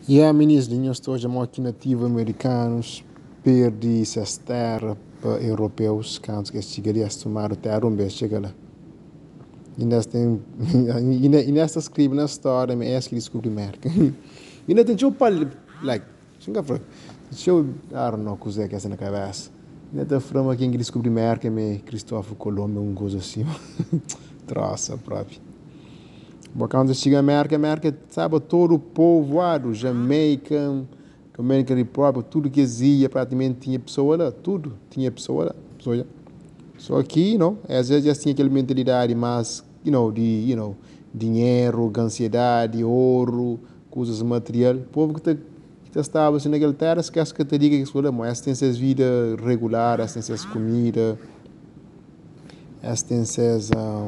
E há ministros hoje aqui nativos americanos perde essas terras para europeus, caso que chegaria a tomar o terra um beijo chega lá. E nesta escreve na história, mas é que descobrimento. E ainda tem tipo like, deixa eu não coisa que essa na cabeça. Ainda tem frama que descobrimento que me Cristóvão Colombo um coisa assim. Troça próprio. Quando chega a América, sabe, todo o povoado, Jamaica, Dominican Republic, tudo que existia, praticamente tinha pessoa lá, tudo tinha pessoa lá. Só que, às vezes já tinha aquela mentalidade mais, dinheiro, ansiedade, ouro, coisas material. O povo que estava assim naquela terra, esquece que te diga que isso mas tem essas vida regular, tem essas comida, tem essas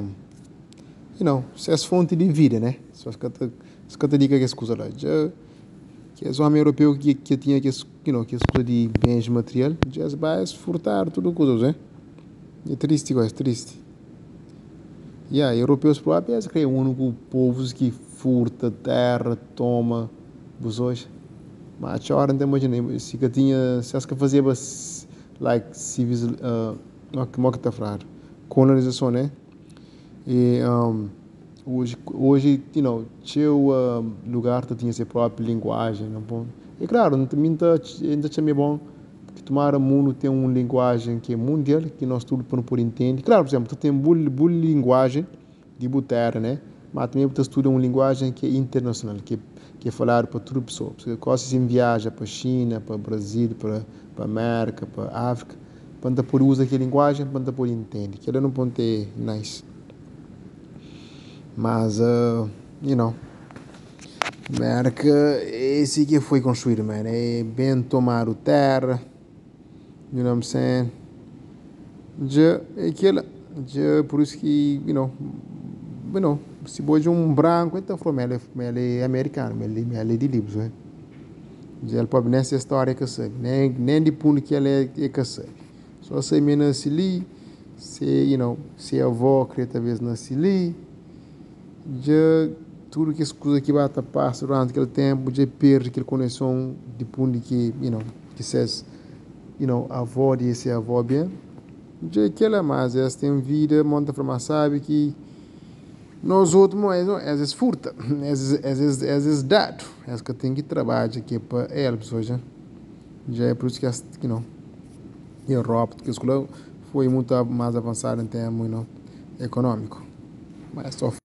essas fontes de vida, né? Só que te diga que as coisas lá. Já, que é homem europeu que tinha que as coisas de bens material, já vai furtar tudo coisas, né? É triste, é triste. E aí, europeus próprios que é o único povo que furta terra, toma, busões. Mas agora não imagina, se que tinha, se as que fazia like civis, como que tá falando, colonização, né? E hoje, tinha lugar que tinha sua própria linguagem, não bom? E claro, ainda é bom que tomara mundo tem uma linguagem que é mundial, que nós tudo por entender. Claro, por exemplo, tu tem boa linguagem de botar, né? Mas também tu estuda uma linguagem que é internacional, que é falada por toda pessoa. Porque quando você viaja para a China, para o Brasil, para a América, para a África, quando tu usa aquela linguagem, quando tu entender. Que ela não pode ter nice. Mas, América, esse que foi construído, man. É bem tomar o terra, you know what I'm saying? Já, é aquela, já, por isso que, se pode um branco, então falou, ele é americano, ele é de livros, né? Já ele pode nessa história que sabe, nem de punho que ele é que sabe. Só sei menos se ali, se a avó queria talvez nascer ali, já tudo que as coisas que vai passar durante aquele tempo já perde aquela conexão de punho que says, a avó disse a avó bem, já aquela mais, elas têm vida, muita forma sabe que nós outros, às vezes furta, às vezes dado, é que tem que trabalhar aqui para elas hoje, já é por isso que a Europa, que a escola foi muito mais avançada em termos, econômico, mas só